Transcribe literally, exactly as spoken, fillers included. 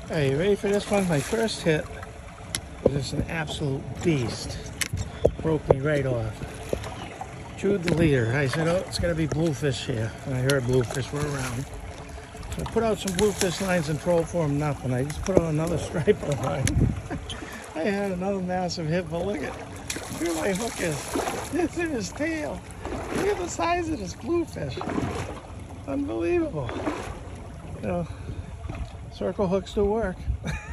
Hey, you ready for this one? My first hit was just an absolute beast. Broke me right off. Chewed the leader. I said, oh, it's got to be bluefish here. And I heard bluefish were around. So I put out some bluefish lines and trolled for them, nothing. I just put on another striper line. I had another massive hit, but look at where my hook is. It's in his tail. Look at the size of this bluefish. Unbelievable. You know, circle hooks do work.